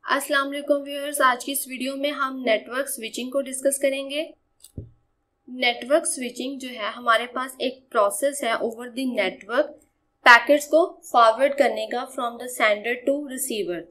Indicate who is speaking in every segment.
Speaker 1: अस्सलाम वालेकुम व्यूअर्स, आज की इस वीडियो में हम नेटवर्क स्विचिंग को डिस्कस करेंगे। नेटवर्क स्विचिंग जो है हमारे पास एक प्रोसेस है ओवर द नेटवर्क पैकेट्स को फॉरवर्ड करने का from the sender to receiver.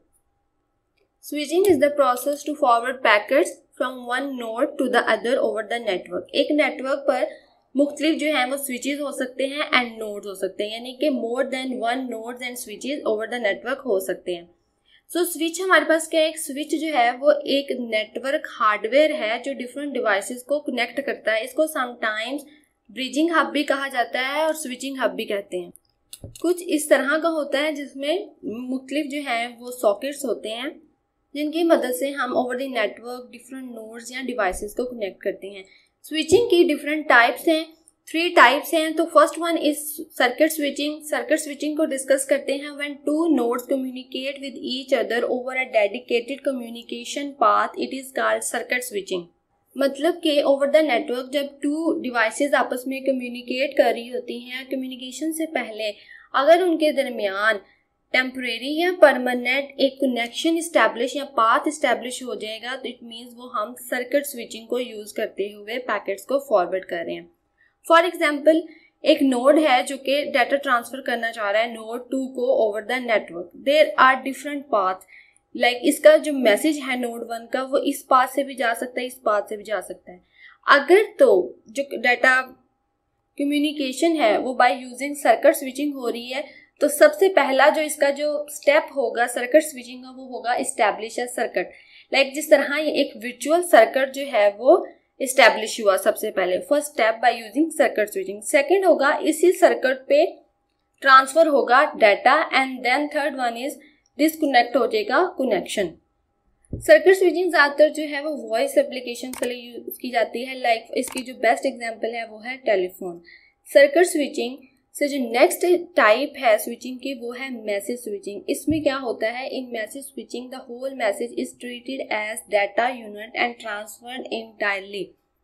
Speaker 1: Switching is the process to forward packets from one node to the other over the network. एक नेटवर्क पर मुख्तलिफ जो है वो स्विचेस हो सकते हैं एंड नोड्स हो सकते हैं, यानी कि more than one nodes and switches over the network हो सकते हैं। सो स्विच हमारे पास क्या है, एक स्विच जो है वो एक नेटवर्क हार्डवेयर है जो डिफरेंट डिवाइसेस को कनेक्ट करता है। इसको समटाइम्स ब्रिजिंग हब भी कहा जाता है और स्विचिंग हब भी कहते हैं। कुछ इस तरह का होता है जिसमें मुख्तलिफ जो है वो सॉकेट्स होते हैं जिनकी मदद से हम over the network different nodes या डिवाइसेस को कनेक्ट करते हैं। स्विचिंग की डिफरेंट टाइप्स हैं, 3 टाइप्स हैं। तो first one is circuit switching. Circuit switching को डिस्कस करते हैं when 2 nodes communicate with each other over a dedicated communication path, it is called circuit switching. मतलब कि ओवर द नेटवर्क जब 2 डिवाइसेस आपस में कम्युनिकेट कर रही होती हैं, कम्युनिकेशन से पहले अगर उनके दरमियान टेम्परेरी या परमानेंट एक कनेक्शन इस्टेब्लिश या पाथ इस्टेब्लिश हो जाएगा तो इट मीन्स वो हम सर्किट स्विचिंग को यूज करते हुए पैकेट्स को फॉरवर्ड कर रहे हैं। फॉर एग्जाम्पल, एक नोड है जो कि डाटा ट्रांसफर करना चाह रहा है नोड 2 को over the network. There are different path, like इसका जो मैसेज है नोड 1 का वो इस पाथ से भी जा सकता है, इस पाथ से भी जा सकता है। अगर तो जो डाटा कम्युनिकेशन है वो बाय यूजिंग सर्किट स्विचिंग हो रही है तो सबसे पहला जो इसका जो स्टेप होगा सर्किट स्विचिंग का वो होगा इस्टेब्लिश अ सर्किट। लाइक जिस तरह ये एक वर्चुअल सर्किट जो है वो इस्टेब्लिश हुआ सबसे पहले, first step by using circuit switching. Second होगा इसी सर्किट पे ट्रांसफर होगा data and then third one is disconnect हो जाएगा कनेक्शन। सर्किट स्विचिंग ज़्यादातर जो है वो वॉइस एप्लीकेशन के लिए यूज की जाती है। लाइक इसकी जो बेस्ट एग्जांपल है वो है टेलीफोन। सर्किट स्विचिंग से जो नेक्स्ट टाइप है स्विचिंग की वो है मैसेज स्विचिंग। इसमें क्या होता है, in message switching the whole message is treated as data unit and transferred entirely.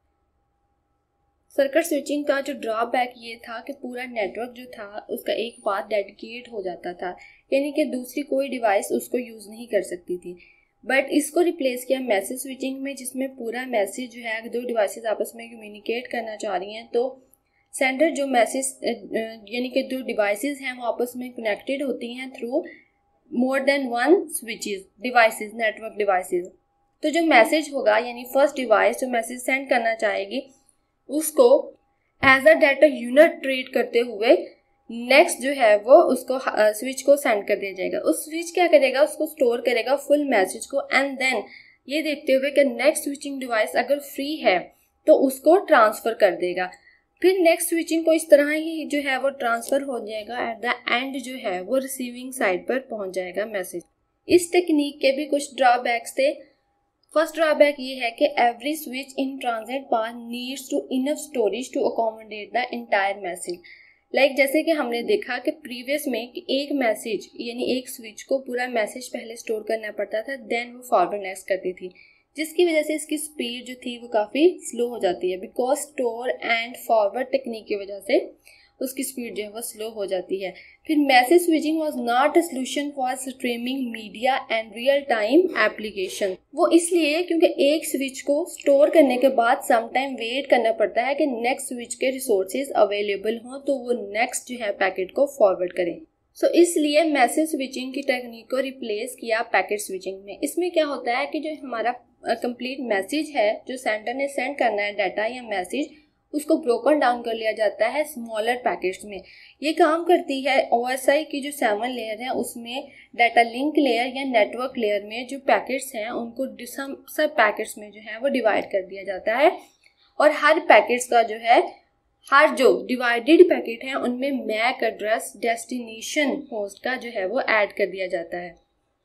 Speaker 1: Circuit switching का जो ड्रॉबैक ये था कि पूरा नेटवर्क जो था उसका एक पाथ डेडिकेट हो जाता था, यानी कि दूसरी कोई डिवाइस उसको यूज नहीं कर सकती थी। बट इसको रिप्लेस किया मैसेज स्विचिंग में, जिसमें पूरा मैसेज जो है 2 डिवाइसेस आपस में कम्युनिकेट करना चाह रही हैं तो सेंडर जो मैसेज यानी कि 2 डिवाइसेस हैं वो आपस में कनेक्टेड होती हैं through more than one switches devices, network devices. तो जो मैसेज होगा यानी फर्स्ट डिवाइस जो मैसेज सेंड करना चाहेगी उसको as a data unit treat करते हुए नेक्स्ट जो है वो उसको स्विच को सेंड कर दिया जाएगा। उस स्विच क्या करेगा, उसको स्टोर करेगा फुल मैसेज को एंड देन ये देखते हुए कि नेक्स्ट स्विचिंग डिवाइस अगर फ्री है तो उसको ट्रांसफ़र कर देगा। फिर नेक्स्ट स्विचिंग को इस तरह ही जो है वो ट्रांसफ़र हो जाएगा, एट द एंड जो है वो रिसीविंग साइड पर पहुंच जाएगा मैसेज। इस टेक्निक के भी कुछ ड्रॉबैक्स थे। फर्स्ट ड्रॉबैक ये है कि every switch in transit path needs to enough storage to accommodate the entire message. Like जैसे कि हमने देखा कि प्रीवियस में कि एक मैसेज यानी एक स्विच को पूरा मैसेज पहले स्टोर करना पड़ता था, देन वो फॉरवर्ड नेक्स्ट करती थी, जिसकी वजह से इसकी स्पीड जो थी वो काफ़ी स्लो हो जाती है। Because store and forward technique की वजह से उसकी स्पीड जो है वो स्लो हो जाती है। फिर message switching was not a solution for streaming media and real time application. वो इसलिए क्योंकि एक स्विच को स्टोर करने के बाद सम टाइम वेट करना पड़ता है कि नेक्स्ट स्विच के रिसोर्सेज अवेलेबल हों तो वो नेक्स्ट जो है पैकेट को फॉरवर्ड करें। सो इसलिए मैसेज स्विचिंग की टेक्निक को रिप्लेस किया पैकेट स्विचिंग में। इसमें क्या होता है कि जो हमारा कंप्लीट मैसेज है जो सेंडर ने सेंड करना है डाटा या मैसेज, उसको ब्रोकन डाउन कर लिया जाता है स्मॉलर पैकेट्स में। ये काम करती है OSI की जो 7 लेयर है उसमें डाटा लिंक लेयर या नेटवर्क लेयर में जो पैकेट्स हैं उनको सब पैकेट्स में जो है वो डिवाइड कर दिया जाता है और हर पैकेट्स का जो है हर जो डिवाइडेड पैकेट है उनमें मैक एड्रेस डेस्टिनेशन होस्ट का जो है वो ऐड कर दिया जाता है।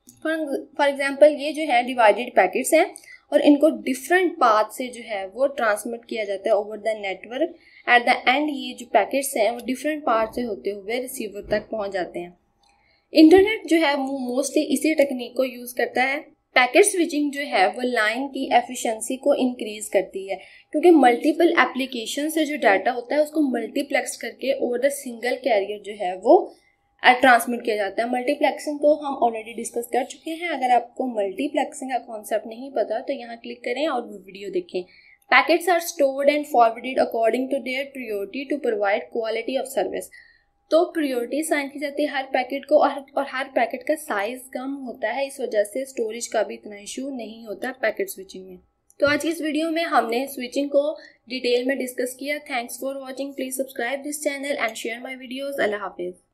Speaker 1: फॉर एग्जाम्पल ये जो है डिवाइडेड पैकेट्स हैं और इनको डिफरेंट पाथ से जो है वो ट्रांसमिट किया जाता है over the network. At the end ये जो पैकेट्स हैं वो डिफरेंट पार्ट से होते हुए रिसीवर तक पहुंच जाते हैं। इंटरनेट जो है वो मोस्टली इसी टेक्निक को यूज़ करता है। पैकेट स्विचिंग जो है वो लाइन की एफिशिएंसी को इंक्रीज करती है क्योंकि मल्टीपल एप्लीकेशन से जो डाटा होता है उसको मल्टीप्लेक्स करके ओवर द सिंगल कैरियर जो है वो ट्रांसमिट किया जाता है। मल्टीप्लेक्सिंग को हम ऑलरेडी डिस्कस कर चुके हैं। अगर आपको मल्टीप्लेक्सिंग का कॉन्सेप्ट नहीं पता तो यहाँ क्लिक करें और वीडियो देखें। Packets are stored and forwarded according to their priority to provide quality of service. तो प्रायोरिटी साइन की जाती है हर पैकेट को, और हर पैकेट का साइज कम होता है, इस वजह से स्टोरेज का भी इतना इशू नहीं होता पैकेट स्विचिंग में। तो आज की इस वीडियो में हमने स्विचिंग को डिटेल में डिस्कस किया। Thanks for watching. Please subscribe this channel and share my videos. अल्लाह हाफिज।